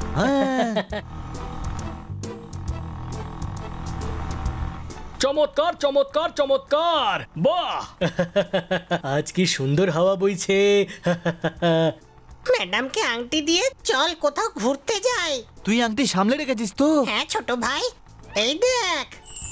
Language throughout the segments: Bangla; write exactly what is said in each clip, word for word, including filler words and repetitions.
চমৎকার চমৎকার চমৎকার, বাহ! আজ কি সুন্দর হাওয়া বইছে। ম্যাডামকে আংটি দিয়ে চল কোথাও ঘুরতে যাই। তুই আংটি সামলে রেখেছিস তো? হ্যাঁ ছোট ভাই, এই দেখ।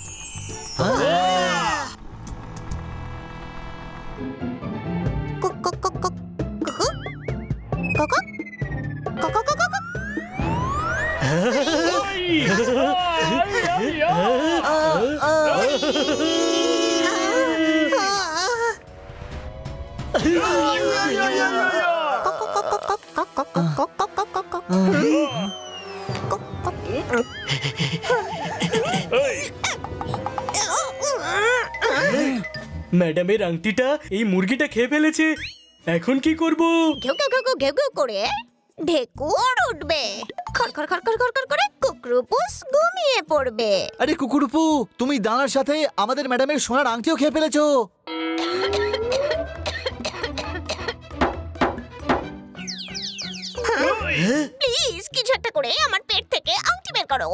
ম্যাডামের আংটিটা এই মুরগিটা খেয়ে ফেলেছে, এখন কি করব? ঘেউ ঘেউ ঘেউ ঘেউ ঘেউ করে ঢেকুর উঠবে, খড়খড় খড়খড় খড়খড় করে কুকুরপুস ঘুমিয়ে পড়বে। আরে কুকুরপু, তুমি দানার সাথে আমাদের ম্যাডামের সোনার আংটিও খেয়ে ফেলেছো। প্লিজ কিছু একটা করে আমার পেট থেকে আংটি বের করো।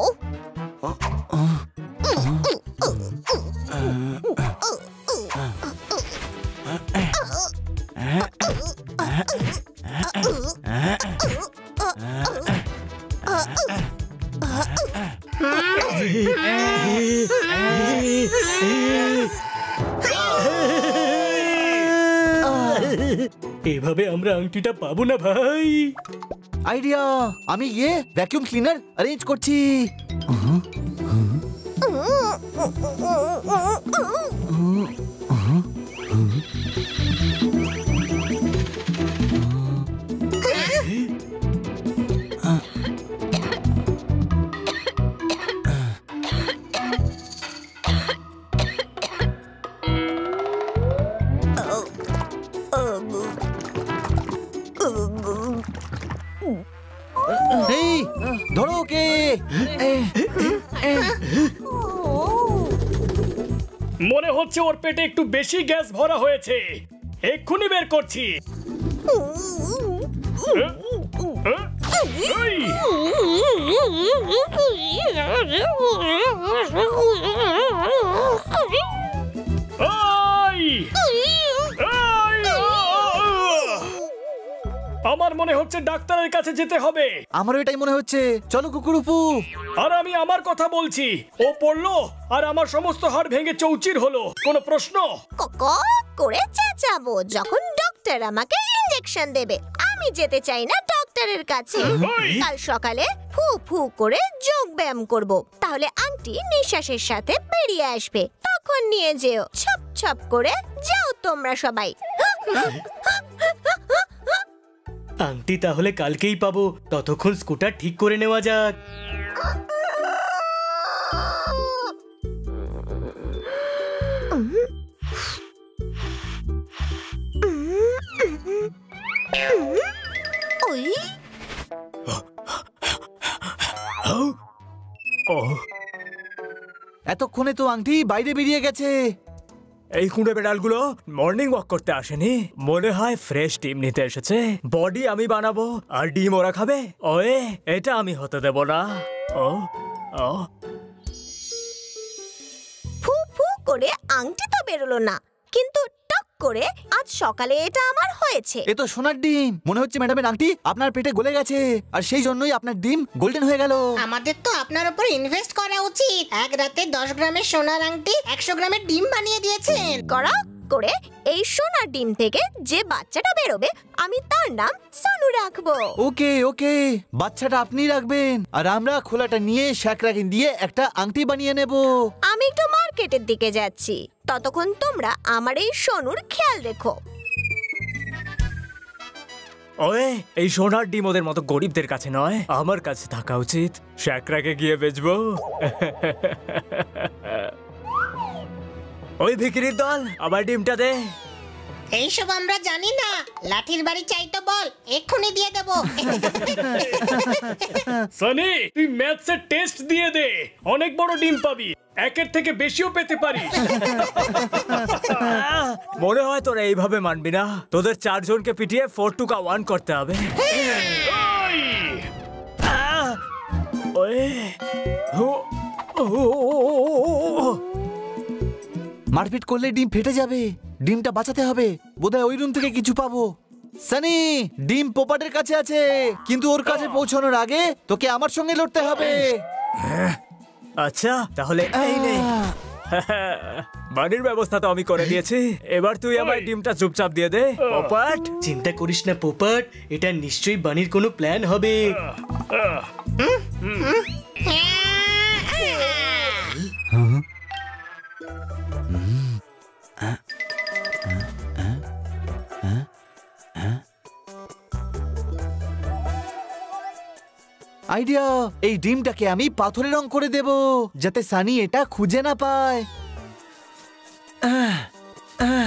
এভাবে আমরা আংটিটা পাবো না ভাই। আইডিয়া, আমি গিয়ে ভ্যাকুয়াম ক্লিনার অ্যারেঞ্জ করছি। এই ধরো কে। মনে হচ্ছে ওর পেটে একটু বেশি গ্যাস ভরা হয়েছে, এক্ষুনি বের করছি। আমার মনে হচ্ছে ডাক্তারের কাছে যেতে হবে। আমারও এটাই মনে হচ্ছে, চলো কুকুরপু। আর আমি আমার কথা বলছি, ও পড়লো আর আমার সমস্ত হাড় ভেঙে চৌচির হলো, কোনো প্রশ্ন? কক করে চেঁচাবো যখন ডক্টর আমাকে ইনজেকশন দেবে। আমি যেতে চাই না ডক্টরের কাছে। কাল সকালে ফু ফু করে যোগ ব্যায়াম করব, তাহলে আংটি নিঃশ্বাসের সাথে বেরিয়ে আসবে, তখন নিয়ে যেও। ছপ ছপ করে যাও তোমরা সবাই। আংটি তাহলে কালকেই পাবো, ততক্ষণ স্কুটার ঠিক করে নেওয়া যাক। এতক্ষণে তো আংটি বাইরে বেরিয়ে গেছে। এই কুঁড়ে বেড়ালগুলো মর্নিং ওয়াক করতে আসেনি, মনে হয় ফ্রেশ ডিম নিতে এসেছে। বডি আমি বানাবো আর ডিম ওরা খাবে। ওয়ে, এটা আমি হতে দেব না। ও ও ফু ফু করে আংটি তো বেরোলো না, কিন্তু টক করে আজ সকালে এটা আমার হয়েছে। এ তো সোনার ডিম। মনে হচ্ছে ম্যাডামের আংটি আপনার পেটে গলে গেছে, আর সেই জন্যই আপনার ডিম গোল্ডেন হয়ে গেল। আমাদের তো আপনার উপর ইনভেস্ট করা উচিত। এক রাতে দশ গ্রামের সোনার আংটি একশো গ্রামের ডিম বানিয়ে দিয়েছেন। করা করে এই সোনার ডিম থেকে যে বাচ্চাটা বেরোবে আমি তার নাম সনু রাখবো। ওকে ওকে, বাচ্চাটা আপনিই রাখবেন, আর আমরা খোলাটা নিয়ে শ্যাকরাকে দিয়ে একটা আংটি বানিয়ে নেব। আমি একটু মার্কেটের দিকে যাচ্ছি, ততক্ষণ তোমরা আমার এই সোনুর খেয়াল রেখো। ওয়ে, এই সোনার ডিম ওদের মতো গরিবদের কাছে নয়, আমার কাছে থাকা উচিত। শ্যাকরাকে গিয়ে বেচবো। ওই ভিখিরির দল, আমার ডিমটা দে। এইসব আমরা জানি না, লাঠির বাড়ি চাই তো বল, এক্ষুনি দিয়ে দেব। সনি, তুই ম্যাথসের টেস্ট দিয়ে দে, অনেক বড় ডিম পাবি, একের থেকে বেশিও পেতে পারিস। মনে হয় তোরা এইভাবে মানবি না, তোদের চারজনকে পিটিয়ে ফোর টু কা ওয়ান করতে হবে। ওয়ে ও মারপিট করলে ডিম ফেটে যাবে, ডিমটা বাঁচাতে হবে। বোধহয় ওই রুম থেকে কিছু পাবো। সানি, ডিম পোপাটের কাছে আছে, কিন্তু ওর কাছে পৌঁছানোর আগে তোকে আমার সঙ্গে লড়তে হবে। আচ্ছা তাহলে এই নে, বাড়ির ব্যবস্থা তো আমি করে দিয়েছি, এবার তুই আমার ডিমটা চুপচাপ দিয়ে দে। পোপাট, চিন্তা করিস না পোপাট, এটা নিশ্চয়ই বানির কোনো প্ল্যান হবে। আইডিয়া, এই ডিমটাকে আমি পাথরে রং করে দেব যাতে সানি এটা খুঁজে না পায়। আহ, আহ।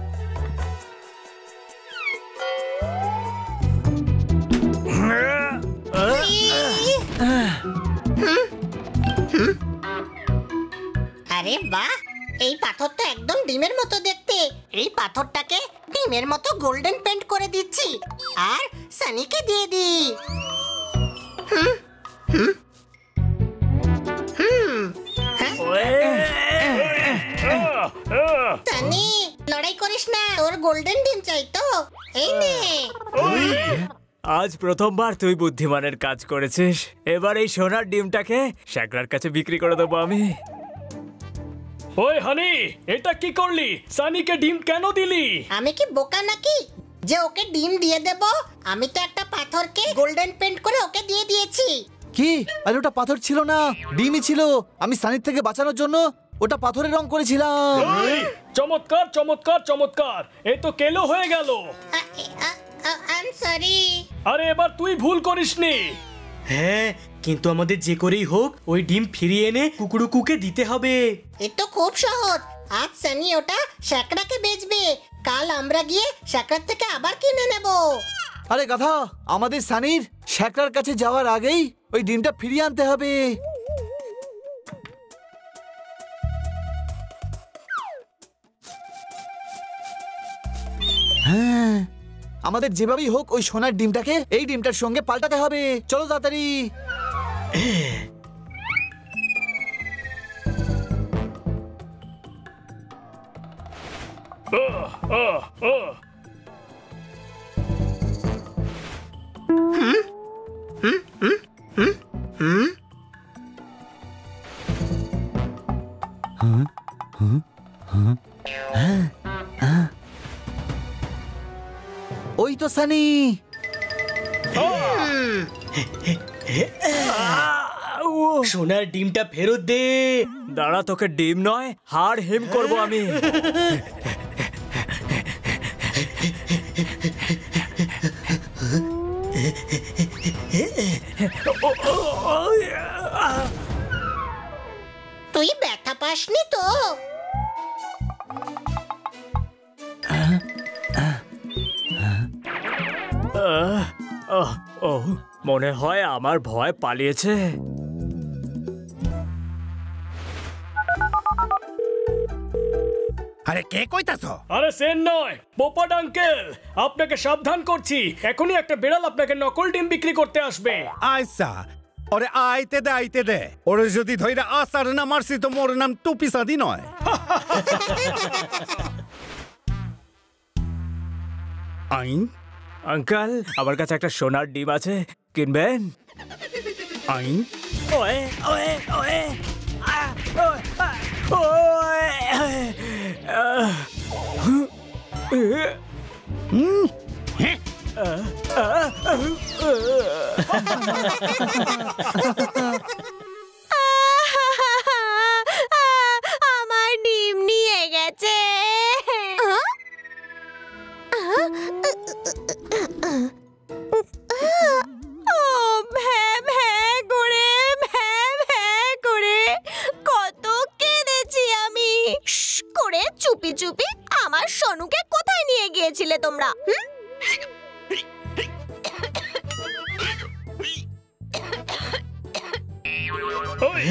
আরে বাহ, এই পাথর তো একদম ডিমের মতো দেখতে। এই পাথরটাকে ডিমের মতো গোল্ডেন পেন্ট করে দিচ্ছি আর সানিকে দিয়ে দিই। হুম হুম হুম সানি, লড়াই করিস না, তোর গোল্ডেন ডিম চাই তো, এই নে। আজ প্রথমবার তুই বুদ্ধিমানের কাজ করেছিস। এবার এই সোনার ডিমটাকে শ্যাকরার কাছে বিক্রি করে দেবো আমি। ওই হানি, এটা কি করলি? সানিকে ডিম কেন দিলি? আমি কি বোকা নাকি যে ওকে ডিম দিয়ে দেব? আমি তো একটা পাথরকে গোল্ডেন পেন্ট করে ওকে দিয়ে দিয়েছি। কি? আরে ওটা পাথর ছিল না, ডিমই ছিল। আমি সানির থেকে বাঁচানোর জন্য ওটা পাথরের রং করেছিলাম। ওই, চমৎকার চমৎকার চমৎকার, এ তো কেলো হয়ে গেল। I am sorry. আরে এবার তুই ভুল করিসনি। হ্যাঁ, কিন্তু আমাদের যে করেই হোক ওই ডিম ফিরিয়ে এনে কুকুরুকুকে দিতে হবে। এ তো খুব সহজ। আজ সানি ওটা শ্যাকরাকে বেচবে, কাল আমরা গিয়ে শ্যাকরার থেকে আবার কিনে নেব। আরে গাধা, আমাদের সানির শ্যাকরার কাছে যাওয়ার আগেই ওই ডিমটা ফিরিয়ে আনতে হবে। হ্যাঁ, আমাদের যেভাবেই হোক ওই সোনার ডিমটাকে এই ডিমটার সঙ্গে পাল্টাতে হবে। চলো তাড়াতাড়ি। ওই তো সানি। সোনার ডিমটা ফেরত দে। দাঁড়া, তোকে ডিম নয় হাড় হিম করবো আমি। তুই ব্যথা পাসনি তো? ও, মনে হয় আমার ভয় পালিয়েছে। আরে কে কইতাছ? আরে সেন নয়, পোপাট আঙ্কেল, আপনাকে সাবধান করছি, এখনই একটা বিড়াল আপনাকে নকল ডিম বিক্রি করতে আসবে। আইসা ওরে আইতে দে আইতে দে। ওরে যদি ধইরা আসার না মারছি তো মোর নাম টুপি সাদি নয়। আইন আঙ্কেল, আমার কাছে একটা সোনার ডিম আছে, কিনবেন? আইন ওয়ে ওয়ে ওয়ে আ, ও, আ, ওয়ে, আহ, হুম, হ্যাঁ, আমার ডিম নিয়ে গেছে। ও ভ্যা ভ্যা করে ভ্যা ভ্যা করে কত কেঁদেছি আমি। শ্ করে চুপি চুপি আমার সোনুকে কোথায় নিয়ে গিয়েছিলে তোমরা? হুম? ওই,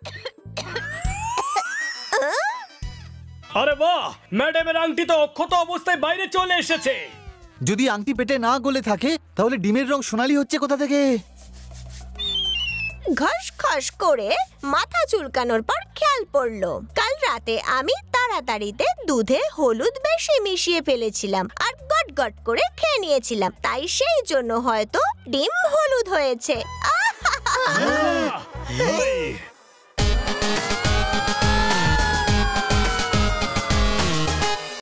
আরে বাহ, ম্যাডামের আংটি তো অক্ষত অবস্থায় বাইরে চলে এসেছে। যদি আংটি পেটে না গলে থাকে তাহলে ডিমের রং সোনালি হচ্ছে কোথা থেকে? ঘস খস করে মাথা চুলকানোর পর খেয়াল পড়লো কাল রাতে আমি তাড়াতাড়িতে দুধে হলুদ বেশি মিশিয়ে ফেলেছিলাম আর গট গট করে খেয়ে নিয়েছিলাম, তাই সেই জন্য হয়তো ডিম হলুদ হয়েছে।